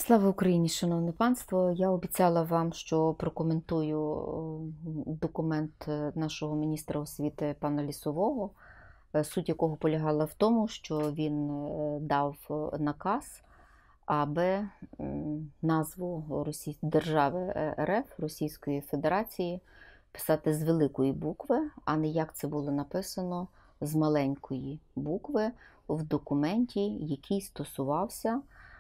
Слава Україні, шановне панство! Я обіцяла вам, що прокоментую документ нашого міністра освіти пана Лісового, суть якого полягала в тому, що він дав наказ, аби назву держави РФ, Російської Федерації, писати з великої букви, а не як це було написано, з маленької букви в документі, який стосувався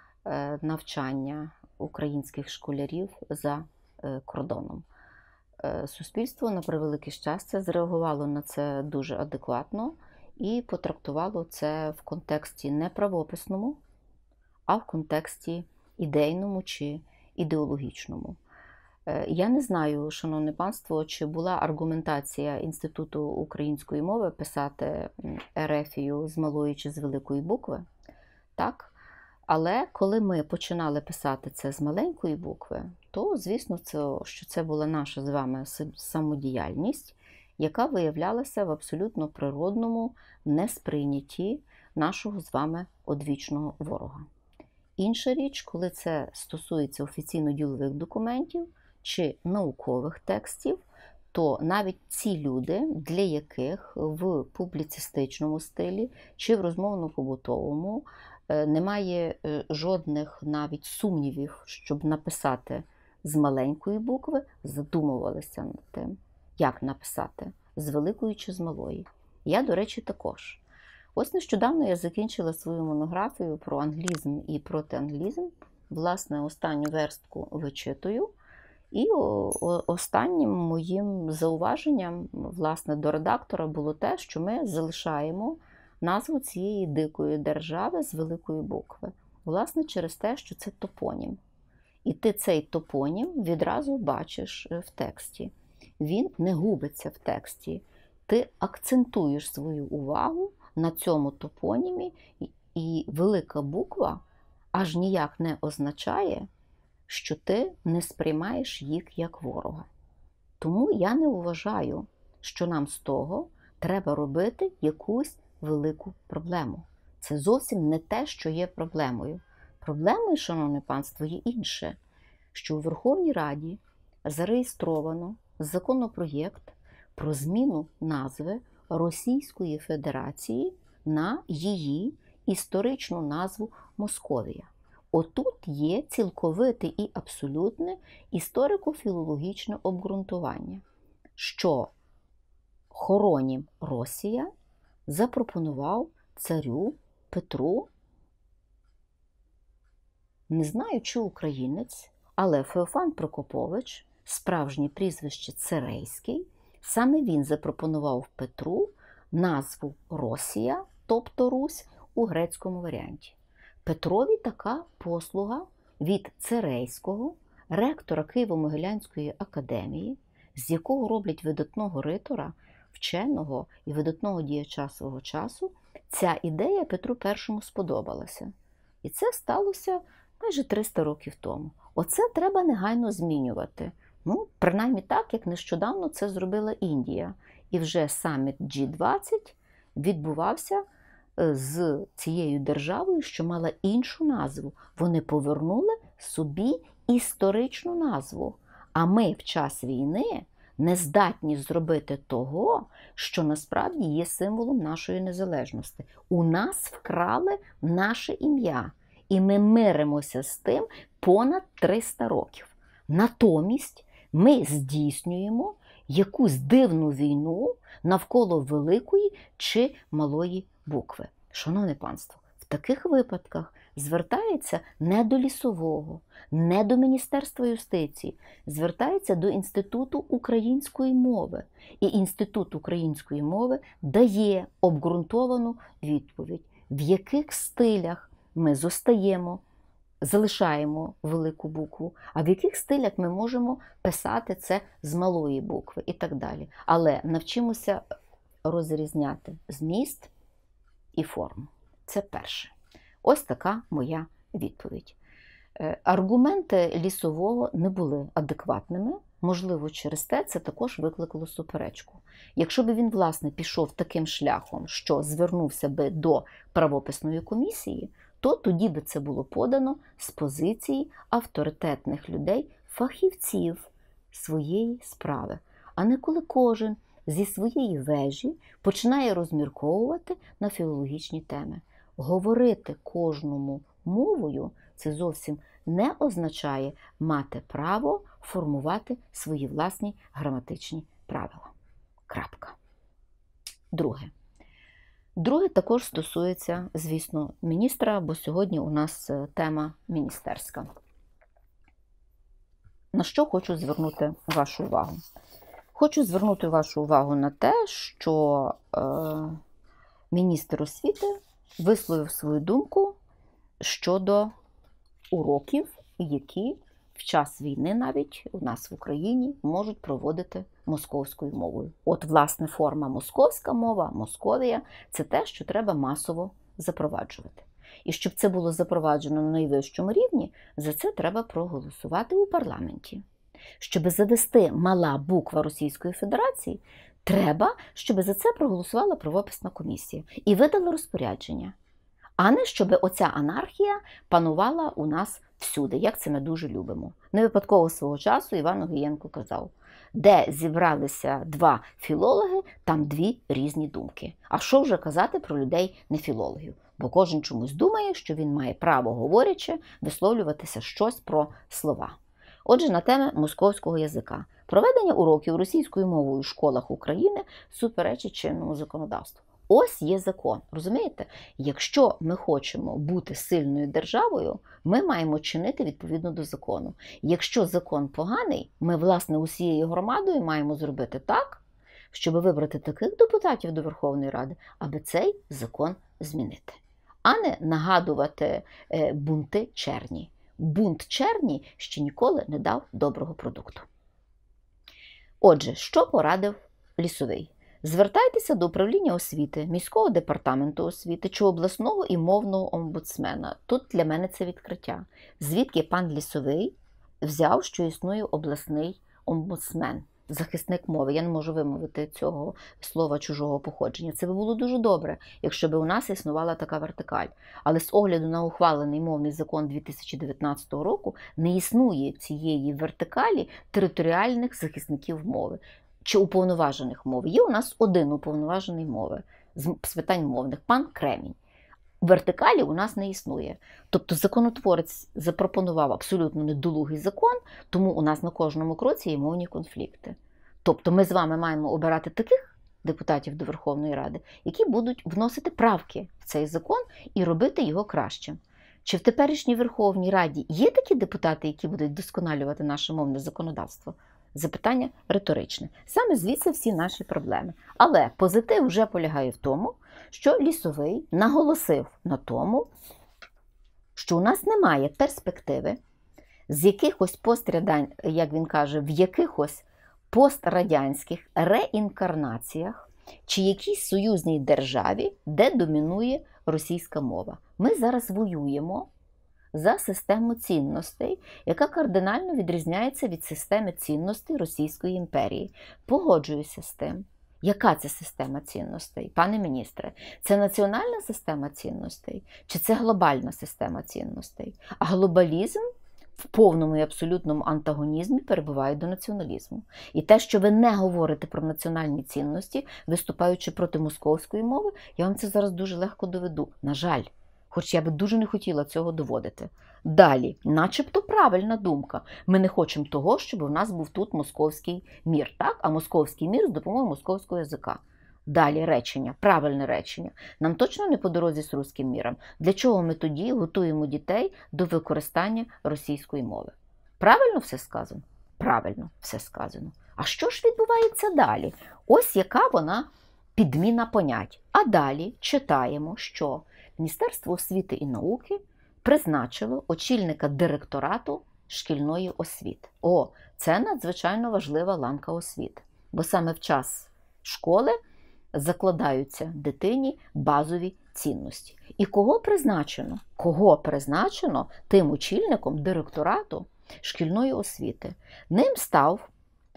навчання українських школярів за кордоном. Суспільство, на превелике щастя, зреагувало на це дуже адекватно і потрактувало це в контексті не правописному, а в контексті ідейному чи ідеологічному. Я не знаю, шановне панство, чи була аргументація Інституту української мови писати ерефію з малої чи з великої букви. Так. Але коли ми починали писати це з маленької букви, то, звісно, що це була наша з вами самодіяльність, яка виявлялася в абсолютно природному несприйнятті нашого з вами одвічного ворога. Інша річ, коли це стосується офіційно-ділових документів чи наукових текстів, то навіть ці люди, для яких в публіцистичному стилі чи в розмовно-побутовому немає жодних навіть сумнівів, щоб написати з маленької букви, задумувалися над тим, як написати, з великої чи з малої. Я, до речі, також. Ось нещодавно я закінчила свою монографію про англізм і протианглізм. Власне, останню верстку вичитую. І останнім моїм зауваженням, власне, до редактора було те, що ми залишаємо назву цієї дикої держави з великої букви. Власне, через те, що це топонім. І ти цей топонім відразу бачиш в тексті. Він не губиться в тексті. Ти акцентуєш свою увагу на цьому топонімі, і велика буква аж ніяк не означає, що ти не сприймаєш їх як ворога. Тому я не вважаю, що нам з того треба робити якусь велику проблему. Це зовсім не те, що є проблемою. Проблемою, шановне панство, є інше, що у Верховній Раді зареєстровано законопроєкт про зміну назви Російської Федерації на її історичну назву Московія. Отут є цілковите і абсолютне історико-філологічне обґрунтування, що хоронім Росія запропонував царю Петру, не знаю, чи українець, але Феофан Прокопович, справжнє прізвище Церейський, саме він запропонував Петру назву Росія, тобто Русь, у грецькому варіанті. Петрові така послуга від Церейського, ректора Києво-Могилянської академії, з якого роблять видатного ритора, вченого і видатного діяча свого часу, ця ідея Петру І сподобалася. І це сталося майже 300 років тому. Оце треба негайно змінювати. Ну, принаймні так, як нещодавно це зробила Індія. І вже саміт G20 відбувався з цією державою, що мала іншу назву. Вони повернули собі історичну назву. А ми в час війни не здатні зробити того, що насправді є символом нашої незалежності. У нас вкрали наше ім'я. І ми миримося з тим понад 300 років. Натомість ми здійснюємо якусь дивну війну навколо великої чи малої букви. Шановне панство, в таких випадках звертається не до Лісового, не до Міністерства юстиції, звертається до Інституту української мови. І Інститут української мови дає обґрунтовану відповідь, в яких стилях ми залишаємо велику букву, а в яких стилях ми можемо писати це з малої букви і так далі. Але навчимося розрізняти зміст і форму. Це перше. Ось така моя відповідь. Аргументи Лісового не були адекватними, можливо, через те це також викликало суперечку. Якщо б він, власне, пішов таким шляхом, що звернувся би до правописної комісії, то тоді би це було подано з позиції авторитетних людей, фахівців своєї справи, а не коли кожен зі своєї вежі починає розмірковувати на філологічні теми. Говорити кожному мовою – це зовсім не означає мати право формувати свої власні граматичні правила. Крапка. Друге також стосується, звісно, міністра, бо сьогодні у нас тема міністерська. На що хочу звернути вашу увагу? Хочу звернути вашу увагу на те, що міністр освіти висловив свою думку щодо уроків, які в час війни навіть у нас в Україні можуть проводити московською мовою. От, власне, форма московська мова, Московія – це те, що треба масово запроваджувати. І щоб це було запроваджено на найвищому рівні, за це треба проголосувати у парламенті. Щоб завести мала буква Російської Федерації, треба, щоб за це проголосувала правописна комісія і видала розпорядження. А не щоб оця анархія панувала у нас всюди, як це ми дуже любимо. Не випадково свого часу Іван Огієнко казав, де зібралися два філологи, там дві різні думки. А що вже казати про людей нефілологів? Бо кожен чомусь думає, що він має право, говорячи, висловлюватися щось про слова. Отже, на тему московського язика. Проведення уроків російською мовою в школах України суперечить чинному законодавству. Ось є закон. Розумієте? Якщо ми хочемо бути сильною державою, ми маємо чинити відповідно до закону. Якщо закон поганий, ми, власне, усією громадою маємо зробити так, щоб вибрати таких депутатів до Верховної Ради, аби цей закон змінити. А не нагадувати бунти черні. Бунт черні ще ніколи не дав доброго продукту. Отже, що порадив Лісовий? Звертайтеся до управління освіти, міського департаменту освіти чи обласного і мовного омбудсмена. Тут для мене це відкриття. Звідки пан Лісовий взяв, що існує обласний омбудсмен, захисник мови. Я не можу вимовити цього слова чужого походження. Це би було дуже добре, якщо б у нас існувала така вертикаль. Але з огляду на ухвалений мовний закон 2019 року не існує цієї вертикалі територіальних захисників мови чи уповноважених мов. Є у нас один уповноважений мови з питань мовних – пан Кремінь. Вертикалі у нас не існує. Тобто законотворець запропонував абсолютно недолугий закон, тому у нас на кожному кроці є мовні конфлікти. Тобто ми з вами маємо обирати таких депутатів до Верховної Ради, які будуть вносити правки в цей закон і робити його кращим. Чи в теперішній Верховній Раді є такі депутати, які будуть вдосконалювати наше мовне законодавство? Запитання риторичне. Саме звідси всі наші проблеми. Але позитив вже полягає в тому, що Лісовий наголосив на тому, що у нас немає перспективи з якихось як він каже, в якихось пострадянських реінкарнаціях чи якійсь союзній державі, де домінує російська мова. Ми зараз воюємо за систему цінностей, яка кардинально відрізняється від системи цінностей Російської імперії. Погоджуюся з тим. Яка це система цінностей, пане міністре? Це національна система цінностей? Чи це глобальна система цінностей? А глобалізм в повному і абсолютному антагонізмі перебуває до націоналізму. І те, що ви не говорите про національні цінності, виступаючи проти московської мови, я вам це зараз дуже легко доведу. На жаль. Хоч я би дуже не хотіла цього доводити. Далі, начебто правильна думка. Ми не хочемо того, щоб у нас був тут московський мір, так? А московський мір з допомогою московського язика. Далі речення, правильне речення. Нам точно не по дорозі з руським міром. Для чого ми тоді готуємо дітей до використання російської мови? Правильно все сказано? Правильно все сказано. А що ж відбувається далі? Ось яка вона підміна понять. А далі читаємо, що Міністерство освіти і науки призначило очільника директорату шкільної освіти. Це надзвичайно важлива ланка освіти, бо саме в час школи закладаються дитині базові цінності. І кого призначено? Кого призначено тим очільником директорату шкільної освіти? Ним став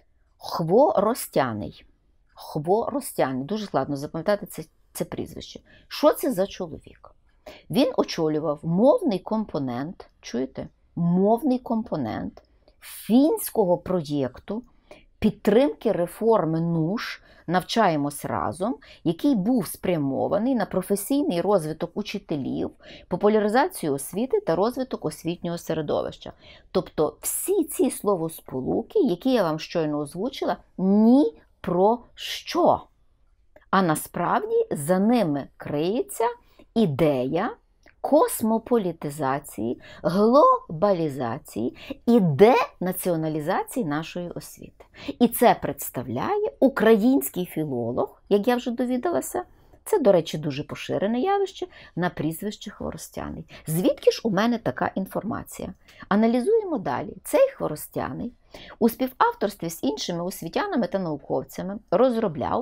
Хворостяний. Хворостяний. Дуже складно запам'ятати це прізвище. Що це за чоловік? Він очолював мовний компонент, чуєте? Мовний компонент фінського проєкту підтримки реформи НУШ «Навчаємось разом», який був спрямований на професійний розвиток учителів, популяризацію освіти та розвиток освітнього середовища. Тобто всі ці словосполуки, які я вам щойно озвучила, ні про що. А насправді за ними криється ідея космополітизації, глобалізації і денаціоналізації нашої освіти. І це представляє український філолог, як я вже довідалася, це, до речі, дуже поширене явище, на прізвище Хворостяний. Звідки ж у мене така інформація? Аналізуємо далі. Цей Хворостяний у співавторстві з іншими освітянами та науковцями розробляв,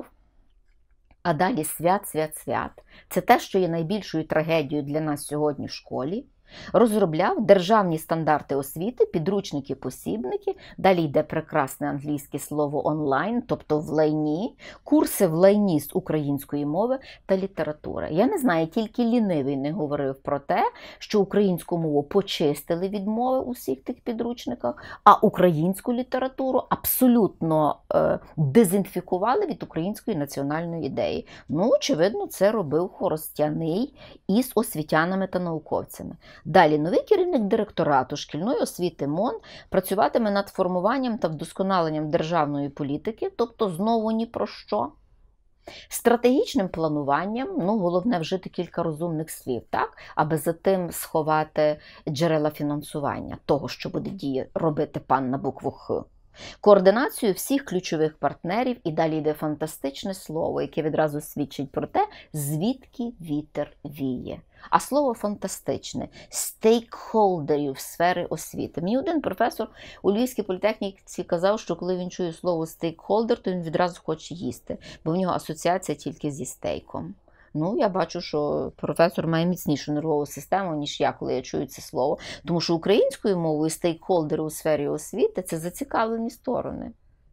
а далі свят. Це те, що є найбільшою трагедією для нас сьогодні в школі. Розробляв державні стандарти освіти, підручники, посібники, далі йде прекрасне англійське слово онлайн, тобто в лайні, курси в лайні з української мови та літератури. Я не знаю, тільки лінивий не говорив про те, що українську мову почистили від мови у всіх тих підручниках, а українську літературу абсолютно дезінфікували від української національної ідеї. Ну, очевидно, це робив Хворостяний із освітянами та науковцями. Далі, новий керівник директорату шкільної освіти МОН працюватиме над формуванням та вдосконаленням державної політики, тобто знову ні про що. Стратегічним плануванням, головне вжити кілька розумних слів, так, аби за тим сховати джерела фінансування того, що буде робити пан на букву Х. Координацію всіх ключових партнерів, і далі йде фантастичне слово, яке відразу свідчить про те, звідки вітер віє. А слово фантастичне – стейкхолдерів сфери освіти. Мені один професор у Львівській політехніці казав, що коли він чує слово стейкхолдер, то він відразу хоче їсти, бо в нього асоціація тільки зі стейком. Я бачу, що професор має міцнішу нервову систему, ніж я, коли я чую це слово. Тому що українською мовою стейкхолдери у сфері освіти – це зацікавлені сторони.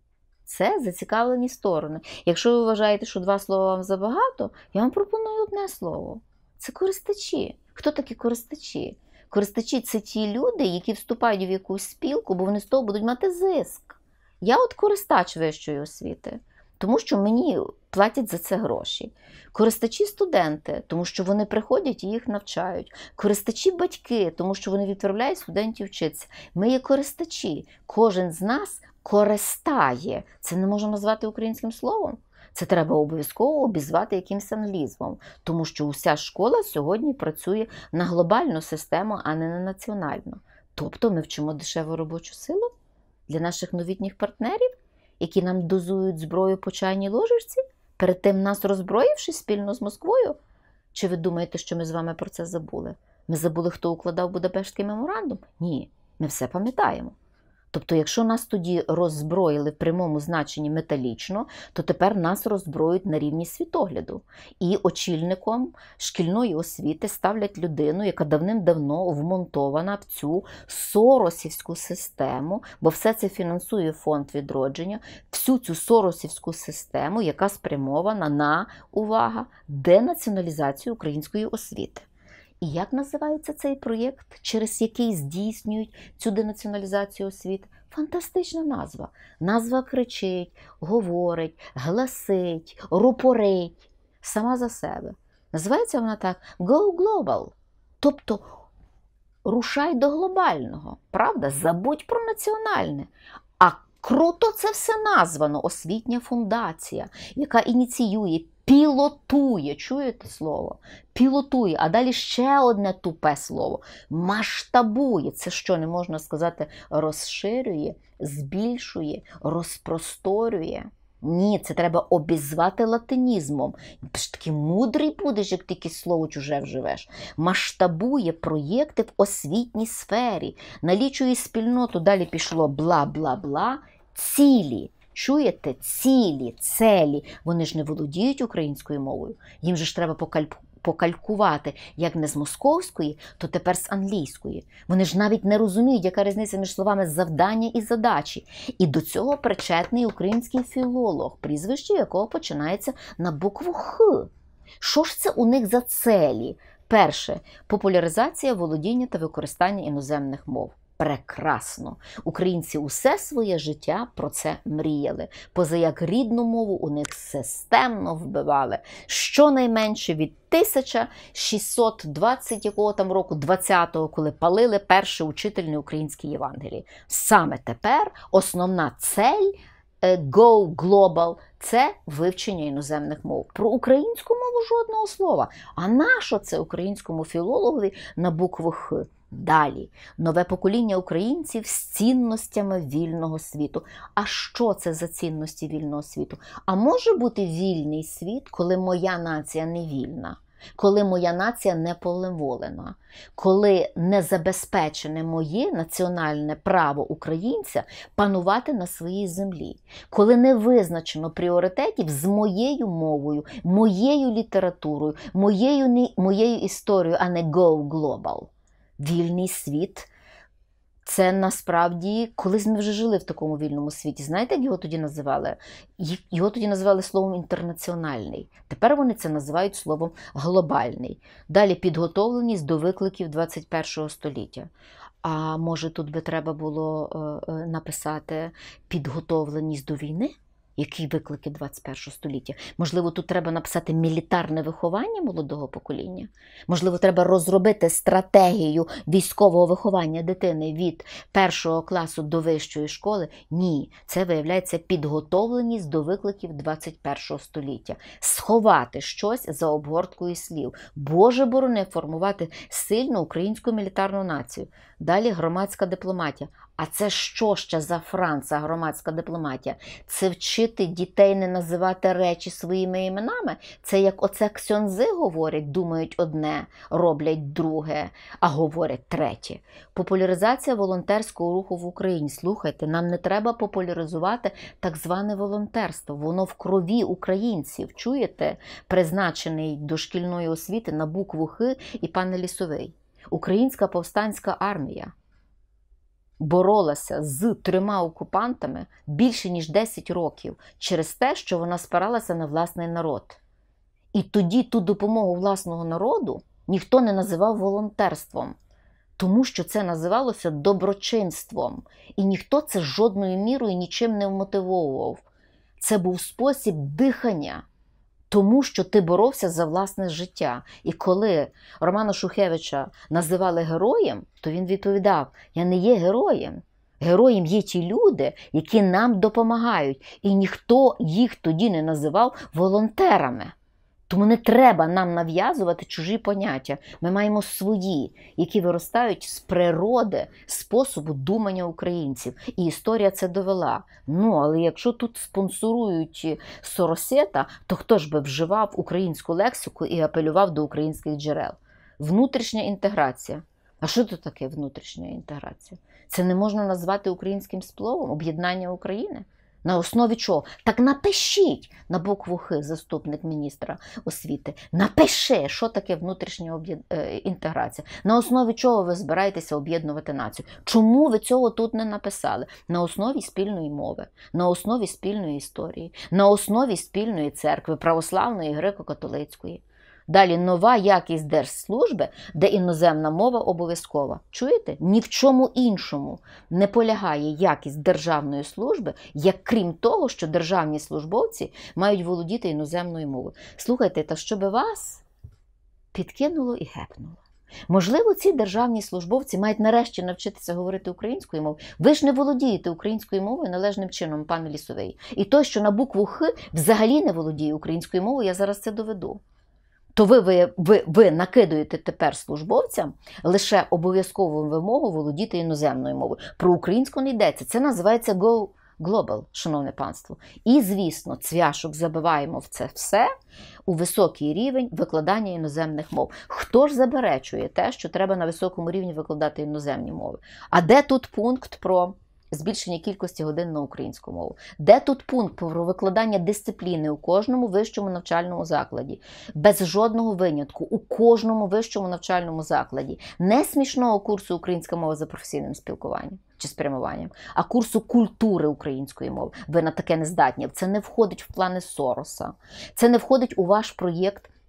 Це зацікавлені сторони. Якщо ви вважаєте, що два слова вам забагато, я вам пропоную одне слово. Це користачі. Хто такі користачі? Користачі – це ті люди, які вступають в якусь спілку, бо вони з того будуть мати зиск. Я користач вищої освіти, тому що мені платять за це гроші. Користачі студенти, тому що вони приходять і їх навчають. Користачі батьки, тому що вони відправляють студентів вчитися. Ми є користачі. Кожен з нас користає. Це не можна назвати українським словом. Це треба обов'язково обізвати якимось англізмом, тому що уся школа сьогодні працює на глобальну систему, а не на національну. Тобто ми вчимо дешеву робочу силу для наших новітніх партнерів, які нам дозують зброю по чайній ложечці, перед тим нас роззброївши спільно з Москвою? Чи ви думаєте, що ми з вами про це забули? Ми забули, хто укладав Будапештський меморандум? Ні, ми все пам'ятаємо. Тобто, якщо нас тоді роззброїли в прямому значенні металічно, то тепер нас роззброюють на рівні світогляду. І очільником шкільної освіти ставлять людину, яка давним-давно вмонтована в цю соросівську систему, бо все це фінансує фонд відродження, всю цю соросівську систему, яка спрямована на, увага, денаціоналізацію української освіти. І як називається цей проєкт, через який здійснюють цю денаціоналізацію освіти? Фантастична назва. Назва кричить, говорить, гласить, рупорить сама за себе. Називається вона так «Go Global», тобто рушай до глобального, правда? Забудь про національне. А круто це все названо, освітня фундація, яка ініціює, пілотує, чуєте слово? Пілотує, а далі ще одне тупе слово. Масштабує. Це що, не можна сказати, розширює, збільшує, розпросторює? Ні, це треба обізвати латинізмом. Такий мудрий будеш, як тільки слово чуже вживеш. Масштабує проєкти в освітній сфері, налічує спільноту, далі пішло бла-бла-бла, цілі. Чуєте? Цілі, целі. Вони ж не володіють українською мовою. Їм же ж треба покалькувати, як не з московської, то тепер з англійської. Вони ж навіть не розуміють, яка різниця між словами завдання і задачі. І до цього причетний український філолог, прізвище якого починається на букву Х. Що ж це у них за целі? Перше. Популяризація володіння та використання іноземних мов. Прекрасно. Українці усе своє життя про це мріяли. Поза як рідну мову у них системно вбивали. Щонайменше від 1620 якого там року, 20-го, коли палили перший учительний український Євангелії. Саме тепер основна цель Go Global – це вивчення іноземних мов. Про українську мову жодного слова. А нащо це українському філологові на букву Х? Далі. Нове покоління українців з цінностями вільного світу. А що це за цінності вільного світу? А може бути вільний світ, коли моя нація не вільна? Коли моя нація не полеволена, коли не забезпечене моє національне право українця панувати на своїй землі, коли не визначено пріоритетів з моєю мовою, моєю літературою, моєю історією, а не Go Global. Вільний світ – це насправді, колись ми вже жили в такому вільному світі. Знаєте, як його тоді називали? Його тоді називали словом інтернаціональний. Тепер вони це називають словом глобальний. Далі підготовленість до викликів 21 століття. А може тут би треба було написати підготовленість до війни? Які виклики 21 століття? Можливо, тут треба написати мілітарне виховання молодого покоління? Можливо, треба розробити стратегію військового виховання дитини від 1 класу до вищої школи? Ні, це виявляється підготовленість до викликів 21 століття. Сховати щось за обгорткою слів. Боже борони формувати сильну українську мілітарну націю. Далі громадська дипломатія. А це що ще за франца громадська дипломатія? Це вчити дітей не називати речі своїми іменами? Це як оце ксьондзи говорять, думають одне, роблять друге, а говорять третє. Популяризація волонтерського руху в Україні. Слухайте, нам не треба популяризувати так зване волонтерство. Воно в крові українців. Чуєте? Призначений до шкільної освіти на букву Х і пане Лісовий. Українська повстанська армія боролася з 3 окупантами більше ніж 10 років через те, що вона спиралася на власний народ. І тоді ту допомогу власного народу ніхто не називав волонтерством, тому що це називалося доброчинством. І ніхто це жодною мірою нічим не вмотивовував. Це був спосіб дихання, тому що ти боровся за власне життя. І коли Романа Шухевича називали героєм, то він відповідав: я не є героєм. Героєм є ті люди, які нам допомагають. І ніхто їх тоді не називав волонтерами. Тому не треба нам нав'язувати чужі поняття. Ми маємо свої, які виростають з природи, способу думання українців. І історія це довела. Але якщо тут спонсорують Соросета, то хто ж би вживав українську лексику і апелював до українських джерел? Внутрішня інтеграція. А що це таке внутрішня інтеграція? Це не можна назвати українським словом? Об'єднання України? На основі чого? Так напишіть на букву Х, заступник міністра освіти. Напиши, що таке внутрішня інтеграція. На основі чого ви збираєтеся об'єднувати націю? Чому ви цього тут не написали? На основі спільної мови, на основі спільної історії, на основі спільної церкви, православної, греко-католицької. Далі нова якість держслужби, де іноземна мова обов'язкова. Чуєте? Ні в чому іншому не полягає якість державної служби, як крім того, що державні службовці мають володіти іноземною мовою. Слухайте, та щоб вас підкинуло і гепнуло. Можливо, ці державні службовці мають нарешті навчитися говорити українською мовою. Ви ж не володієте українською мовою належним чином, пане Лісовий. І той, що на букву Х взагалі не володіє українською мовою, я зараз це доведу. То ви накидуєте тепер службовцям лише обов'язкову вимогу володіти іноземною мовою. Про українську не йдеться. Це називається Go Global, шановне панство. І, звісно, цвяшок забиваємо в це все у високий рівень викладання іноземних мов. Хто ж заперечує те, що треба на високому рівні викладати іноземні мови? А де тут пункт про збільшення кількості годин на українську мову? Де тут пункт про викладання дисципліни у кожному вищому навчальному закладі? Без жодного винятку, у кожному вищому навчальному закладі. Не смішного курсу «Українська мова за професійним спілкуванням» чи спрямуванням, а курсу культури української мови. Ви на таке не здатні. Це не входить в плани Сороса. Це не входить у ваш проєкт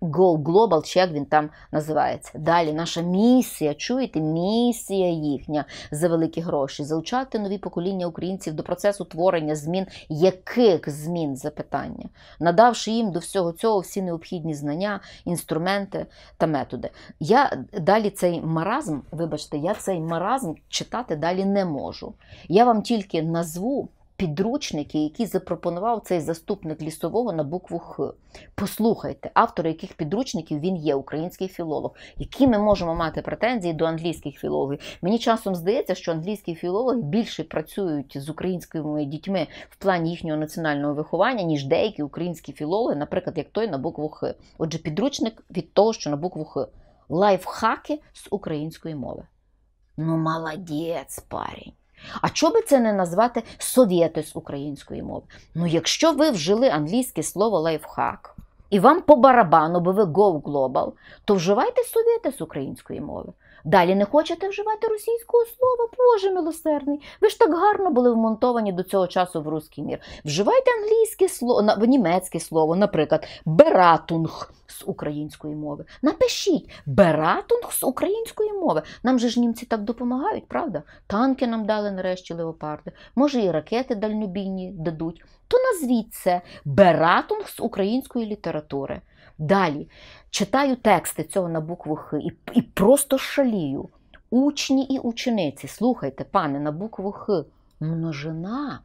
Go Global, чи як він там називається. Далі наша місія, чуєте, місія їхня за великі гроші. Залучати нові покоління українців до процесу творення змін. Яких змін? Запитання. Надавши їм до всього цього всі необхідні знання, інструменти та методи. Я далі цей маразм, вибачте, я цей маразм читати далі не можу. Я вам тільки назву підручники, які запропонував цей заступник Лісового на букву Х. Послухайте, автор яких підручників він є, український філолог. Які ми можемо мати претензії до англійських філологів? Мені часом здається, що англійські філологи більше працюють з українськими дітьми в плані їхнього національного виховання, ніж деякі українські філологи, наприклад, як той на букву Х. Отже, підручник від того, що на букву Х. Лайфхаки з української мови. Ну, молодець, парень. А чого би це не назвати совєти з української мови? Ну, якщо ви вжили англійське слово лайфхак, і вам по барабану, бо ви Go Global, то вживайте совєти з української мови. Далі не хочете вживати російського слова? Боже милосердний. Ви ж так гарно були вмонтовані до цього часу в русський мір. Вживайте англійське слово, німецьке слово, наприклад, бератунг з української мови. Напишіть бератунг з української мови. Нам же ж німці так допомагають, правда? Танки нам дали нарешті леопарди. Може і ракети дальнобійні дадуть. То назвіть це бератунг з української літератури. Далі, читаю тексти цього на букву Х і просто шалію. Учні і учениці, слухайте, пане, на букву Х, множина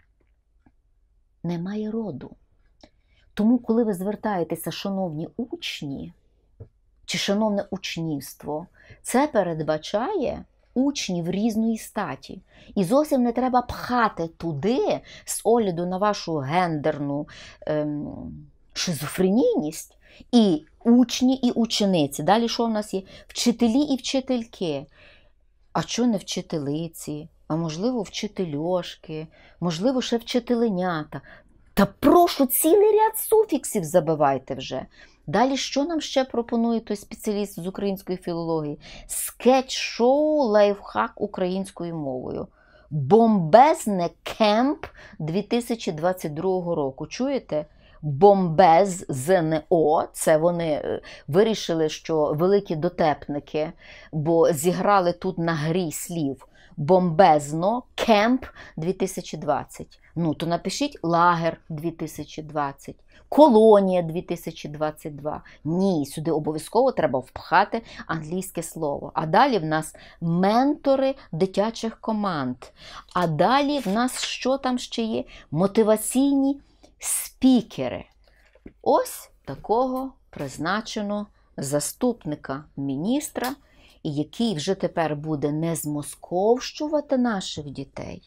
не має роду. Тому, коли ви звертаєтеся, шановні учні, чи шановне учнівство, це передбачає учнів різної статі. І зовсім не треба пхати туди, з огляду на вашу гендерну шизофренійність, і учні, і учениці. Далі що в нас є? Вчителі і вчительки. А що не вчителиці? А можливо, вчительошки? Можливо, ще вчителенята? Та прошу, цілий ряд суфіксів забивайте вже. Далі, що нам ще пропонує той спеціаліст з української філології? Скетч-шоу «Лайфхак українською мовою». Бомбезне кемп 2022 року. Чуєте? Бомбез ЗНО, це вони вирішили, що великі дотепники, бо зіграли тут на грі слів. Бомбезно, кемп 2020. Ну, то напишіть лагер 2020, колонія 2022. Ні, сюди обов'язково треба впхати англійське слово. А далі в нас ментори дитячих команд. А далі в нас що там ще є? Мотиваційні спікери. Ось такого призначено заступника міністра, і який вже тепер буде не змосковщувати наших дітей,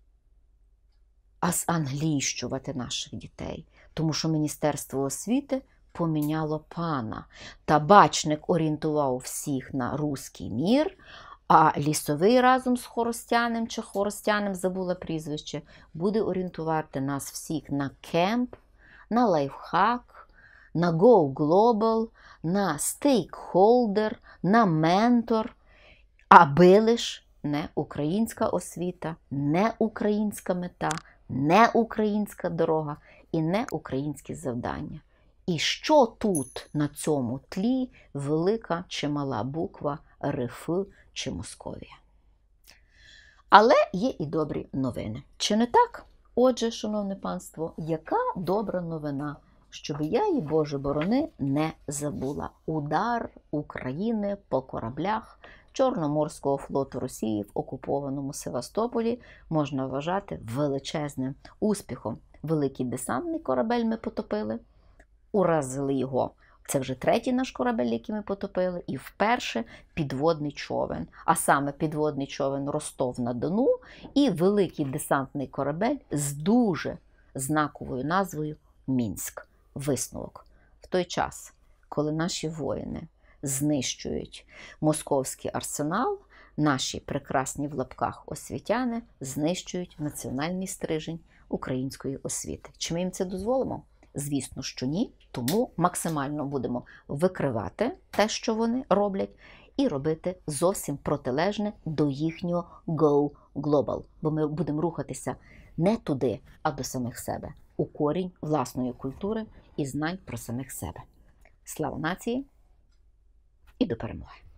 а занглійщувати наших дітей. Тому що Міністерство освіти поміняло пана. Табачник орієнтував всіх на руський мір, а Лісовий разом з Хоростяним, чи Хоростяним, забула прізвище, буде орієнтувати нас всіх на кемп, на лайфхак, на Go Global, на стейкхолдер, на ментор, аби лиш не українська освіта, не українська мета, не українська дорога і не українські завдання. І що тут на цьому тлі велика чи мала буква РФ чи Московія? Але є і добрі новини. Чи не так? Отже, шановне панство, яка добра новина, щоб я її, Боже борони, не забула. Удар України по кораблях Чорноморського флоту Росії в окупованому Севастополі можна вважати величезним успіхом. Великий десантний корабель ми потопили, уразили його. Це вже третій наш корабель, який ми потопили, і вперше підводний човен. А саме підводний човен Ростов-на-Дону і великий десантний корабель з дуже знаковою назвою Мінськ. Висновок. В той час, коли наші воїни знищують московський арсенал, наші прекрасні в лапках освітяни знищують національний стрижень української освіти. Чи ми їм це дозволимо? Звісно, що ні, тому максимально будемо викривати те, що вони роблять, і робити зовсім протилежне до їхнього Go Global. Бо ми будемо рухатися не туди, а до самих себе, у корінь власної культури і знань про самих себе. Слава нації і до перемоги!